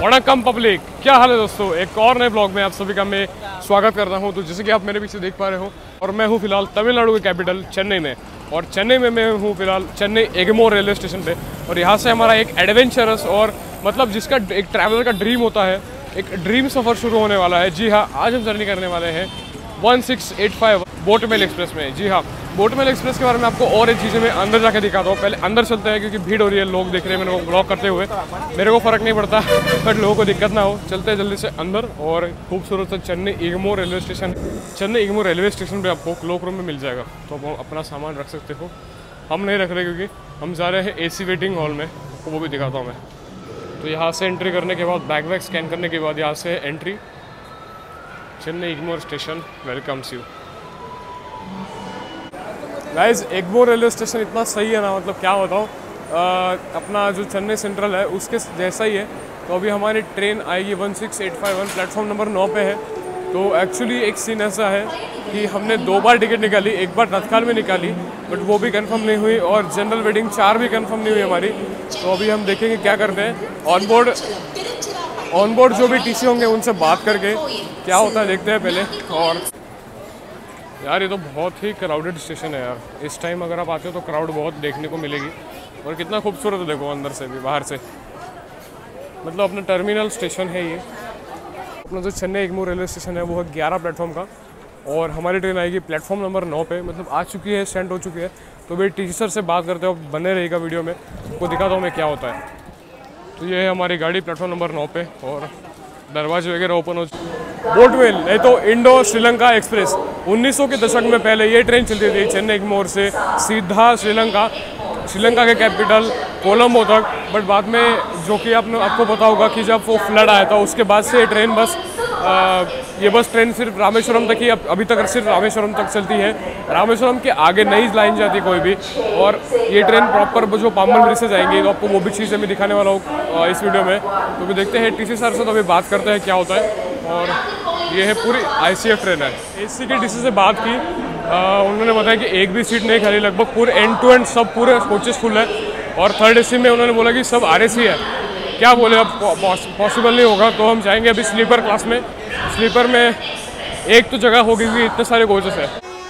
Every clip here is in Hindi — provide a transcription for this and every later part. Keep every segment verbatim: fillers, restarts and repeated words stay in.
वणक्कम पब्लिक, क्या हाल है दोस्तों। एक और नए ब्लॉग में आप सभी का मैं स्वागत करता हूं। तो जैसे कि आप मेरे पीछे देख पा रहे हो, और मैं हूं फिलहाल तमिलनाडु के कैपिटल चेन्नई में। और चेन्नई में मैं हूं फिलहाल चेन्नई एगमोर रेलवे स्टेशन पे। और यहाँ से हमारा एक एडवेंचरस और मतलब जिसका एक ट्रैवलर का ड्रीम होता है, एक ड्रीम सफ़र शुरू होने वाला है। जी हाँ, आज हम जर्नी करने वाले हैं one six eight five boat mail express में। जी हाँ, बोटमेल एक्सप्रेस के बारे में आपको और एक चीज़ें मैं अंदर जाके दिखाता हूँ। पहले अंदर चलते हैं क्योंकि भीड़ हो रही है, लोग देख रहे हैं मेरे को ब्लॉग करते हुए। मेरे को फ़र्क नहीं पड़ता, बट लोगों को दिक्कत ना हो। चलते हैं जल्दी से अंदर। और खूबसूरत सा Chennai Egmore railway station, Chennai Egmore railway station पे आपको क्लोक रूम में मिल जाएगा, तो आप अपना सामान रख सकते हो। हम नहीं रख रहे क्योंकि हम जा रहे हैं ए सी वेटिंग हॉल में, तो वो भी दिखाता हूँ मैं। तो यहाँ से एंट्री करने के बाद बैग वैग स्कैन करने के बाद यहाँ से entry. Chennai Egmore station welcomes you. Guys, Egmore railway station इतना सही है ना, मतलब क्या बताऊँ। अपना जो चेन्नई सेंट्रल है उसके जैसा ही है। तो अभी हमारी ट्रेन आएगी one six eight five one, platform number नौ पे है। तो एक्चुअली एक सीन ऐसा है कि हमने दो बार टिकट निकाली, एक बार तत्काल में निकाली बट वो भी कंफर्म नहीं हुई, और जनरल वेटिंग चार भी कंफर्म नहीं हुई हमारी। तो अभी हम देखेंगे क्या करते हैं। ऑन बोर्ड ऑन बोर्ड जो भी टीसी होंगे उनसे बात करके क्या होता है देखते हैं पहले। और यार ये तो बहुत ही क्राउडेड स्टेशन है यार। इस टाइम अगर आप आते हो तो क्राउड बहुत देखने को मिलेगी। और कितना खूबसूरत है देखो, अंदर से भी बाहर से, मतलब अपना टर्मिनल स्टेशन है ये। अपना जो चेन्नई एगमोर रेलवे स्टेशन है वो है ग्यारह प्लेटफॉर्म का, और हमारी ट्रेन आएगी प्लेटफॉर्म नंबर नौ पे, मतलब आ चुकी है, स्टैंड हो चुकी है। तो भाई टी सर से बात करते हो, बने रहेगा वीडियो में, आपको दिखाता हूँ मैं क्या होता है। तो ये है हमारी गाड़ी प्लेटफॉर्म नंबर नौ पे, और दरवाजे वगैरह ओपन हो चुके। बोटमेल नहीं तो इंडो श्रीलंका एक्सप्रेस, उन्नीस सौ के दशक में पहले ये ट्रेन चलती थी चेन्नई एगमोर से सीधा श्रीलंका, श्रीलंका के कैपिटल कोलंबो तक। बट बाद में जो कि आपने आपको पता होगा कि जब वो फ्लड आया था उसके बाद से ये ट्रेन बस आ, ये बस ट्रेन सिर्फ रामेश्वरम तक ही अब अभी तक सिर्फ रामेश्वरम तक चलती है। रामेश्वरम के आगे नई लाइन जाती कोई भी। और ये ट्रेन प्रॉपर जो पाम्बन ब्रिज से जाएंगी, तो आपको वो भी चीज़ें मैं दिखाने वाला हूँ इस वीडियो में। तो भी देखते हैं टी सी सर से, तो अभी बात करते हैं क्या होता है। और ये है पूरी आई सी एफ ट्रेन है। ए सी के डी सी से बात की, आ, उन्होंने बताया कि एक भी सीट नहीं खाली, लगभग पूरे एंड टू एंड सब पूरे कोचेस फुल है। और थर्ड ए सी में उन्होंने बोला कि सब आर ए सी है। क्या बोले, अब पॉसिबल नहीं होगा, तो हम जाएंगे अभी स्लीपर क्लास में। स्लीपर में एक तो जगह होगी कि इतने सारे कोचेस है।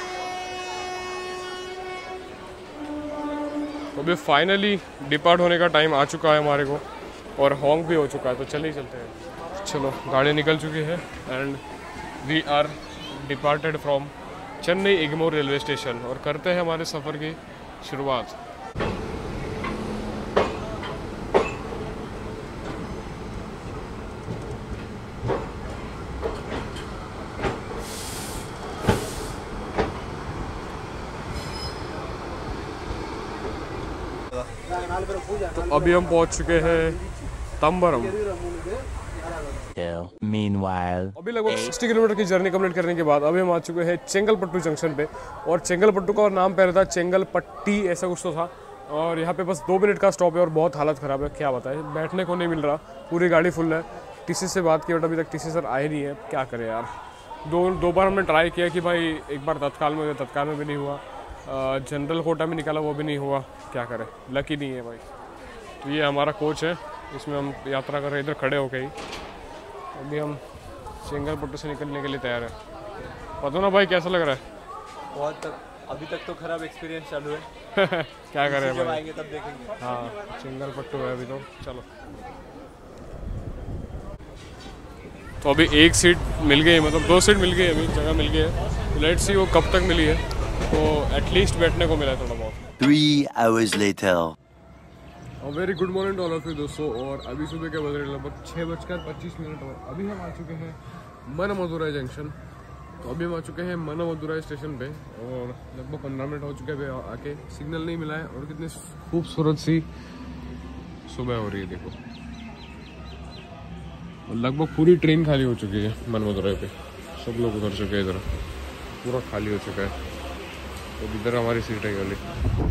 तो अभी फाइनली डिपार्ट होने का टाइम आ चुका है हमारे को, और हॉन्ग भी हो चुका है, तो चलिए चलते हैं। चलो, गाड़ी निकल चुकी है and we are departed from Chennai Egmore railway station, और करते हैं हमारे सफ़र की शुरुआत। तो अभी हम पहुंच चुके हैं तंबरम। Meanwhile, अभी लगभग साठ किलोमीटर की जर्नी कंप्लीट करने के बाद अभी हम आ चुके हैं चेंगलपट्टू जंक्शन पे। और चेंगलपट्टू का नाम पहले था चेंगलपट्टी, ऐसा कुछ तो था। और यहाँ पे बस दो मिनट का स्टॉप है और बहुत हालत ख़राब है, क्या बताए, बैठने को नहीं मिल रहा, पूरी गाड़ी फुल है। टीसी से बात की बट अभी तक टीसी सर आए नहीं है, क्या करें यार। दो दो बार हमने ट्राई किया कि भाई एक बार तत्काल में, तत्काल में भी नहीं हुआ, जनरल कोटा में निकाला वो भी नहीं हुआ, क्या करें, लकी नहीं है भाई। तो ये हमारा कोच है, इसमें हम यात्रा कर रहे हैं, इधर खड़े हो गई। अभी हम चेंगलपट्टू से निकलने के लिए तैयार है। पता ना भाई कैसा लग रहा है? बहुत तक, अभी तक तो खराब एक्सपीरियंस चालू है। क्या करें भाई, जब आएंगे तब देखेंगे। हाँ, चेंगलपट्टू है अभी तो। चलो, तो अभी एक सीट मिल गई, मतलब दो सीट मिल गई, अभी जगह मिल गई है। लेट्स सी वो कब तक मिली है, तो एटलीस्ट बैठने को मिला है थोड़ा बहुत। three hours later. Very good morning all of you दोस्तों। और अभी सुबह के बज रहे लगभग छः बजकर पच्चीस मिनट और अभी हम आ चुके हैं मनमदुराई जंक्शन। तो अभी हम आ चुके हैं मनमदुराई स्टेशन पे, और लगभग पंद्रह मिनट हो चुके हैं आके। सिग्नल नहीं मिला है, और कितनी खूबसूरत सी सुबह हो रही है देखो। लगभग पूरी ट्रेन खाली हो चुकी है मनमदुराई पे, सब लोग उतर चुके हैं, इधर पूरा खाली हो चुका है। तो इधर हमारी सीट है वाली।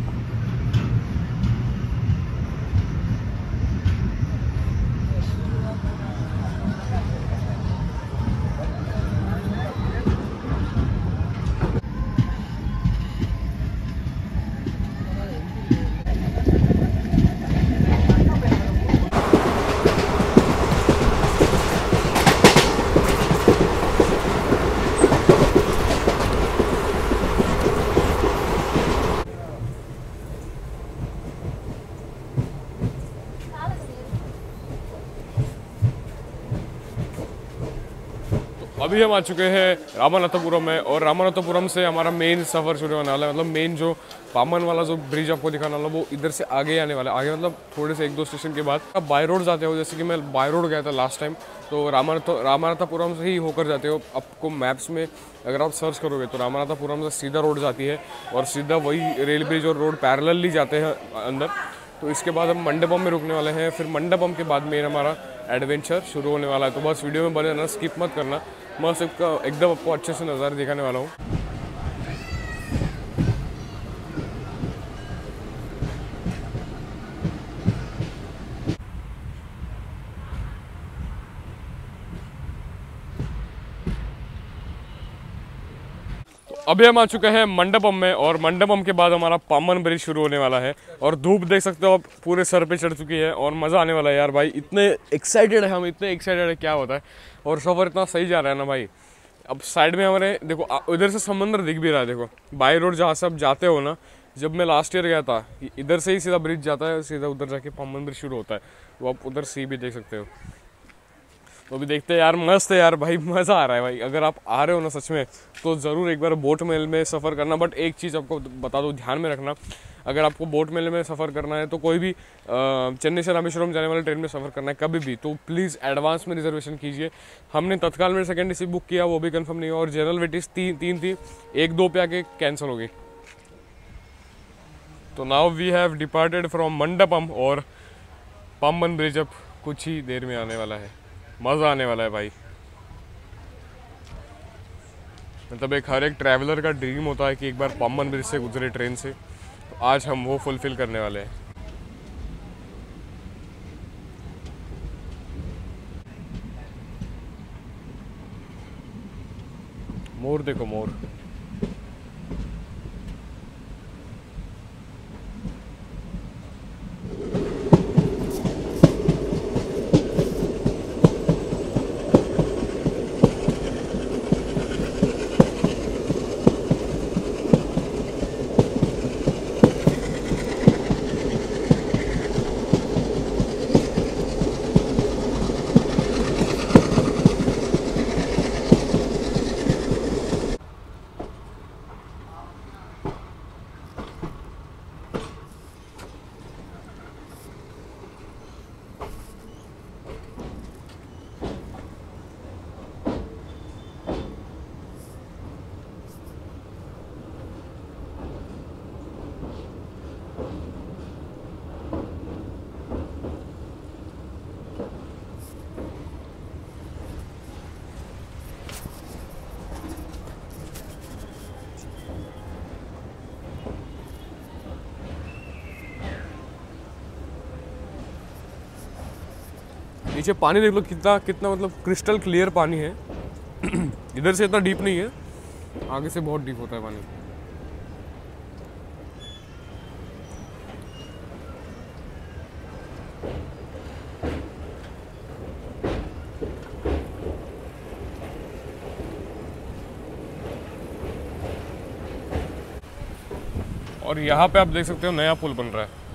अभी हम आ चुके हैं रामनाथपुरम में और रामनाथपुरम से हमारा मेन सफ़र शुरू होने वाला है। मतलब मेन जो पामन वाला जो ब्रिज आपको दिखाने वाला वो इधर से आगे आने वाला है। आगे मतलब थोड़े से एक दो स्टेशन के बाद आप बाय रोड जाते हो, जैसे कि मैं बाय रोड गया था लास्ट टाइम, तो रामनाथ रामनाथपुरम से ही होकर जाते हो। आपको मैप्स में अगर आप सर्च करोगे तो रामनाथपुरम से सीधा रोड जाती है और सीधा वही रेल ब्रिज और रोड पैरेलली जाते हैं अंदर। तो इसके बाद हम मंडपम में रुकने वाले हैं, फिर मंडपम के बाद में हमारा एडवेंचर शुरू होने वाला है। तो बस वीडियो में बने रहना, स्किप मत करना, मैं सबका एकदम आपको अच्छे से नज़ारे दिखाने वाला हूँ। अभी हम आ चुके हैं मंडपम में और मंडपम के बाद हमारा पामन ब्रिज शुरू होने वाला है और धूप देख सकते हो आप पूरे सर पे चढ़ चुकी है और मज़ा आने वाला है यार भाई। इतने एक्साइटेड है हम, इतने एक्साइटेड है क्या होता है। और सफ़र इतना सही जा रहा है ना भाई। अब साइड में हमारे देखो इधर से समुद्र दिख भी रहा है, देखो बाई रोड जहाँ से आप जाते हो ना। जब मैं लास्ट ईयर गया था इधर से ही सीधा ब्रिज जाता है, सीधा उधर जाके पामन ब्रिज शुरू होता है। वो आप उधर सी भी देख सकते हो। तो अभी देखते हैं यार, मस्त है यार भाई, मज़ा आ रहा है भाई। अगर आप आ रहे हो ना सच में तो ज़रूर एक बार बोट मेल में सफ़र करना। बट एक चीज़ आपको बता दो, ध्यान में रखना, अगर आपको बोट मेल में सफ़र करना है तो कोई भी चेन्नई से रामेश्वरम जाने वाले ट्रेन में सफ़र करना है कभी भी, तो प्लीज़ एडवांस में रिजर्वेशन कीजिए। हमने तत्काल में सेकेंड ए सी बुक किया, वो भी कन्फर्म नहीं हुआ और जनरल वेटिस तीन तीन थी, एक दो पे आके कैंसिल हो गई। तो now we have departed from Mandapam और पामन ब्रिज अब कुछ ही देर में आने वाला है। मज़ा आने वाला है भाई। मतलब एक हर एक ट्रैवलर का ड्रीम होता है कि एक बार पामन ब्रिज से गुजरे ट्रेन से, तो आज हम वो फुलफिल करने वाले हैं। मोर देखो मोर, नीचे पानी देख लो कितना कितना मतलब क्रिस्टल क्लियर पानी है। इधर से इतना डीप नहीं है, आगे से बहुत डीप होता है पानी। और यहाँ पे आप देख सकते हो नया पुल बन रहा है।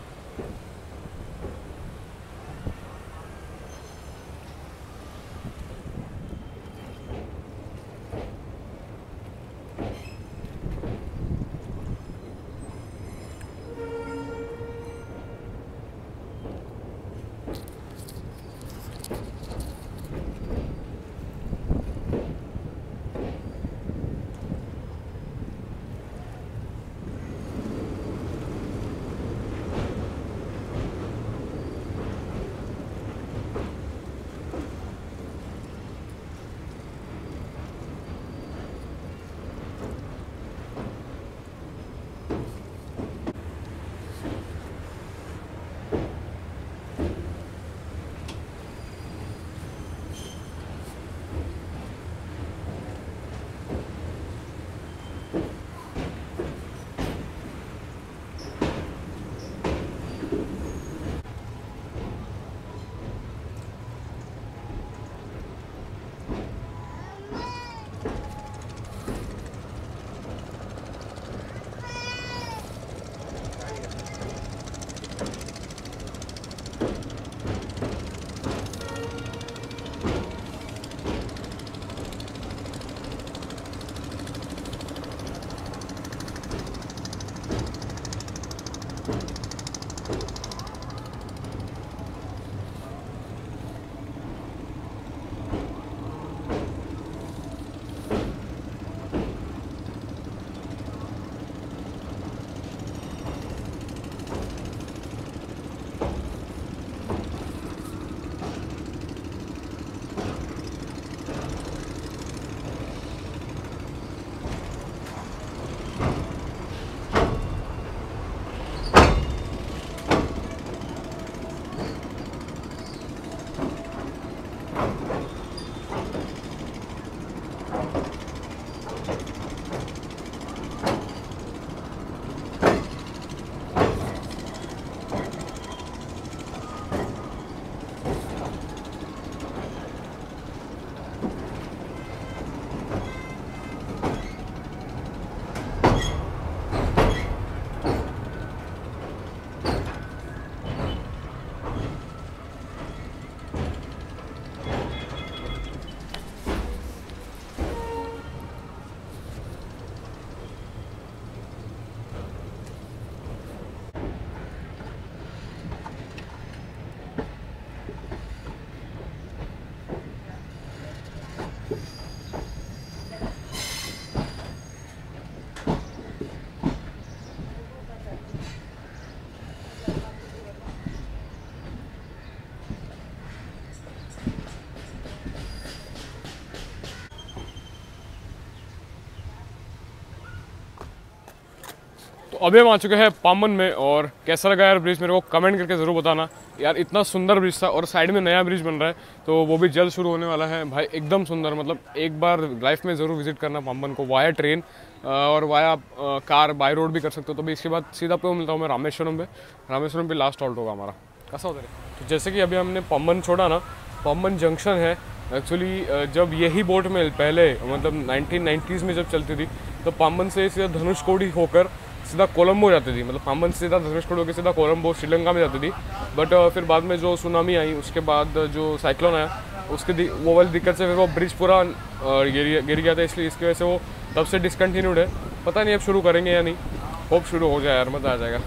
अभी हम आ चुके हैं पाम्बन में, और कैसा लगा यार ब्रिज मेरे को कमेंट करके ज़रूर बताना यार। इतना सुंदर ब्रिज था, और साइड में नया ब्रिज बन रहा है तो वो भी जल्द शुरू होने वाला है भाई। एकदम सुंदर, मतलब एक बार लाइफ में ज़रूर विजिट करना पाम्बन को, वाया ट्रेन और वाया कार, बाय रोड भी कर सकते हो। तो भी इसके बाद सीधा आपको मिलता हूँ मैं रामेश्वरम पे। रामेश्वरम पे लास्ट हॉल्ट होगा हमारा। कैसा होता है तो जैसे कि अभी हमने पाम्बन छोड़ा ना, पाम्बन जंक्शन है एक्चुअली। जब यही बोट में पहले मतलब नाइनटीन नाइंटीज़ में जब चलती थी तो पाम्बन से सीधा धनुषकोडी होकर सीधा कोलंबो जाती थी, मतलब पाम्बन से सीधा धनुषकोडी होकर सीधा कोलंबो श्रीलंका में जाती थी। बट फिर बाद में जो सुनामी आई, उसके बाद जो साइक्लोन आया, उसके वो वाली दिक्कत से फिर वो ब्रिज पूरा गिर गिर गया था, इसलिए इसकी वजह से वो तब से डिसकंटिन्यूड है। पता नहीं अब शुरू करेंगे या नहीं, होप शुरू हो जाए यार, मज़ा आ जाएगा।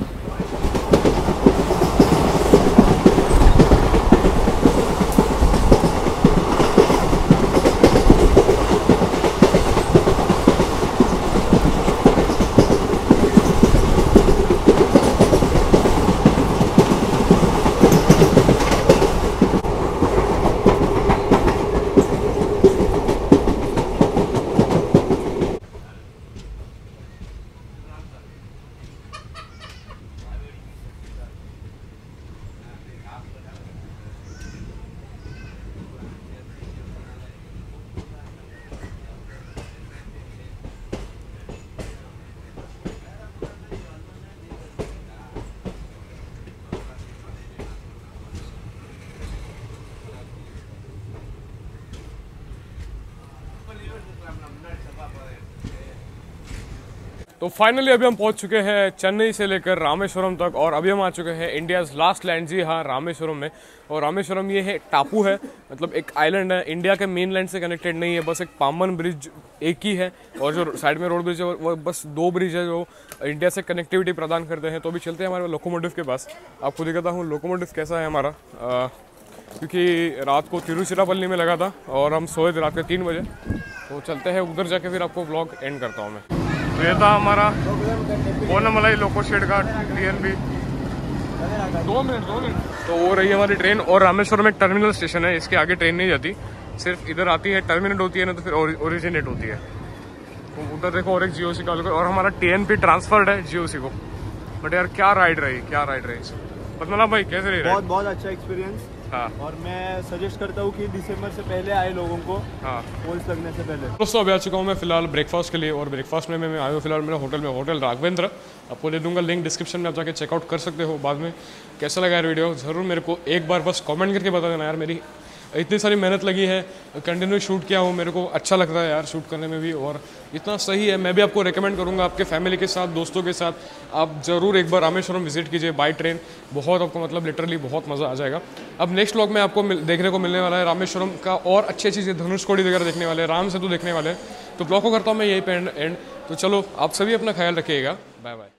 तो फाइनली अभी हम पहुंच चुके हैं चेन्नई से लेकर रामेश्वरम तक, और अभी हम आ चुके हैं इंडियाज़ लास्ट लैंड, जी हाँ रामेश्वरम में। और रामेश्वरम ये है टापू है, मतलब एक आइलैंड है, इंडिया के मेन लैंड से कनेक्टेड नहीं है। बस एक पाम्बन ब्रिज एक ही है, और जो साइड में रोड ब्रिज है वो बस दो ब्रिज है जो इंडिया से कनेक्टिविटी प्रदान करते हैं। तो अभी चलते हैं हमारे लोकोमोटिव के पास, आपको दिखाता हूँ लोकोमोटिव कैसा है हमारा। आ, क्योंकि रात को तिरुचिरापल्ली में लगा था और हम सोए थे रात के तीन बजे, तो चलते हैं उधर जाके फिर आपको व्लॉग एंड करता हूँ मैं। तो ये था हमारा कोनामलाई लोको शेड का टीएनबी। दो मिनट दो मिनट तो वो रही हमारी ट्रेन, और रामेश्वरम एक टर्मिनल स्टेशन है, इसके आगे ट्रेन नहीं जाती, सिर्फ इधर आती है, टर्मिनेट होती है ना तो फिर ओरिजिनेट होती है। तो उधर देखो और एक जीओसी का, और हमारा टीएनपी ट्रांसफर्ड है जीओसी को। बट यार क्या राइड रही, क्या राइड रही पद्मनाभ भाई, कैसे रही? बहुत बहुत अच्छा एक्सपीरियंस। हाँ, और मैं सजेस्ट करता हूँ कि दिसंबर से पहले आए लोगों को, हाँ पोल्स लगने से पहले। दोस्तों अभी आ चुका हूँ मैं फिलहाल ब्रेकफास्ट के लिए, और ब्रेकफास्ट में मैं आया हूँ फिलहाल मेरे होटल में, होटल राघवेंद्र। आपको दे दूंगा लिंक डिस्क्रिप्शन में, आप जाके चेकआउट कर सकते हो बाद में। कैसा लगा यार वीडियो, ज़रूर मेरे को एक बार बस कमेंट करके बता देना यार। मेरी इतनी सारी मेहनत लगी है, कंटिन्यू शूट किया हूँ, मेरे को अच्छा लगता है यार शूट करने में भी, और इतना सही है। मैं भी आपको रेकमेंड करूँगा, आपके फैमिली के साथ, दोस्तों के साथ आप ज़रूर एक बार रामेश्वरम विजिट कीजिए बाई ट्रेन। बहुत आपको मतलब लिटरली बहुत मज़ा आ जाएगा। अब नेक्स्ट व्लॉग में आपको देखने को मिलने वाला है रामेश्वरम का और अच्छी चीज़ें, धनुषकोडी वगैरह देखने वाले हैं, राम सेतु देखने वाले हैं। तो ब्लॉग को करता हूँ मैं यही पे एंड। तो चलो आप सभी अपना ख्याल रखिएगा, बाय बाय।